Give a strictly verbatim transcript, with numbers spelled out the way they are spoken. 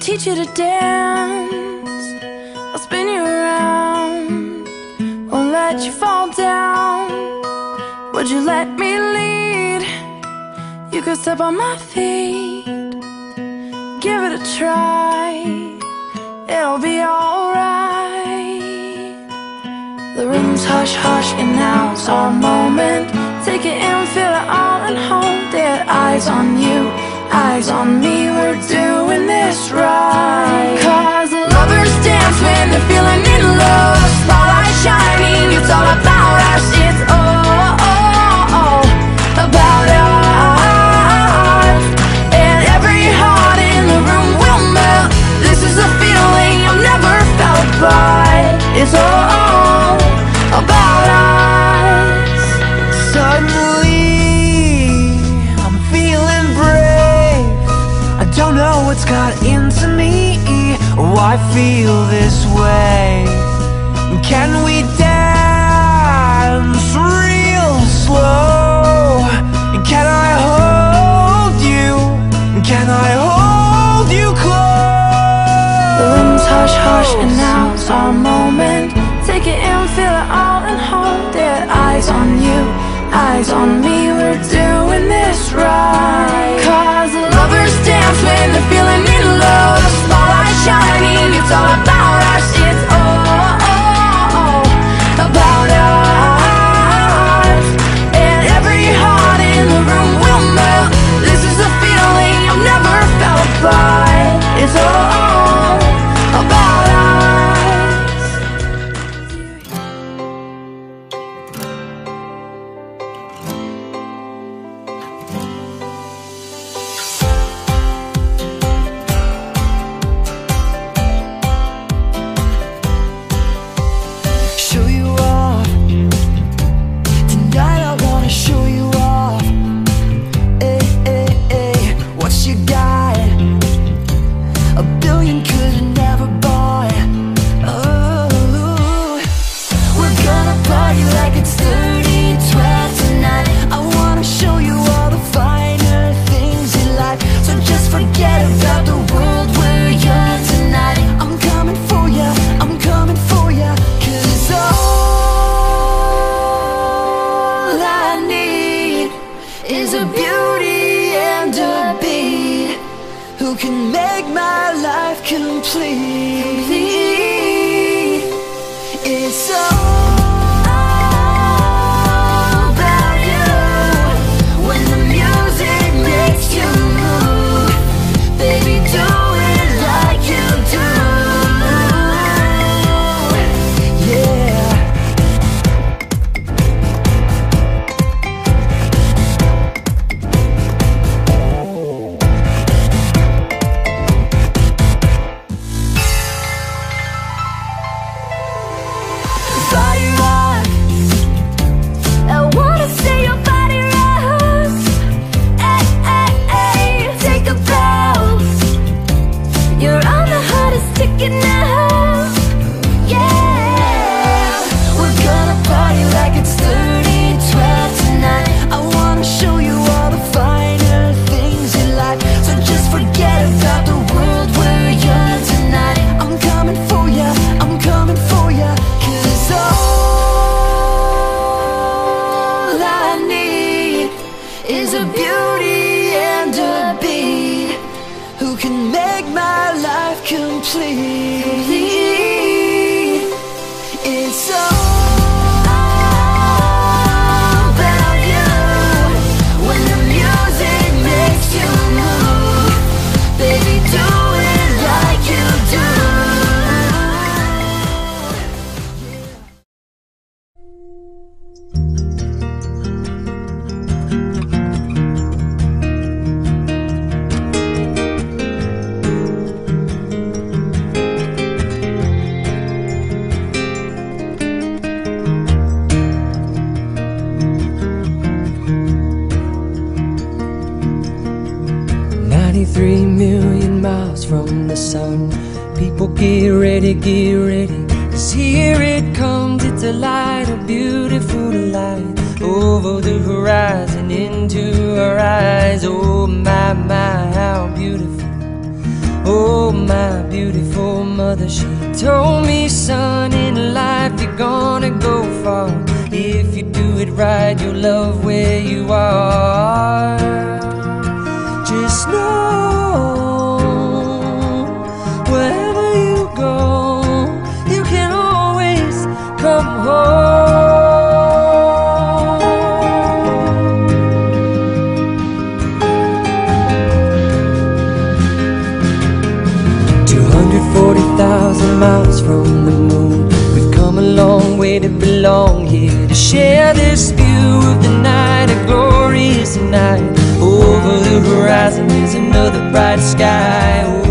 teach you to dance, I'll spin you around, won't let you fall down. Would you let me lead? You could step on my feet, give it a try, it'll be alright. The room's hush hush and now's our moment. Take it in, feel it all and hold it. Eyes on you, eyes on me, we're doing this right. Cause lovers dance when they're feeling in love. Spotlight shining, it's all about us. It's all, all, all about us. And every heart in the room will melt. This is a feeling I've never felt, but it's all about us. Suddenly I'm feeling brave. I don't know what's got into me, why I feel this way. Can we dance real slow? Can I hold you? Can I hold you close? The room's hush hush and now's our moment. Take it in, feel it all and hold it. Eyes on you, eyes on me, we're doing this right. Cause lovers dance when they're feeling in love. Spotlight shining, it's all about us. It's all, all, all about us. And every heart in the room will melt. This is a feeling I've never felt, but it's all about us. ninety-three million miles from the sun. People get ready, get ready, 'cause here it comes. It's a light, a beautiful light, over the horizon, into our eyes. Oh my, my, how beautiful. Oh, my beautiful mother, she told me, son, in life you're gonna go far. If you do it right, you'll love where you are. Just know, wherever you go, you can always come home. two hundred forty thousand miles from the moon, we've come a long way to belong here, to share this view of the night, a glorious night. Over the horizon is another bright sky.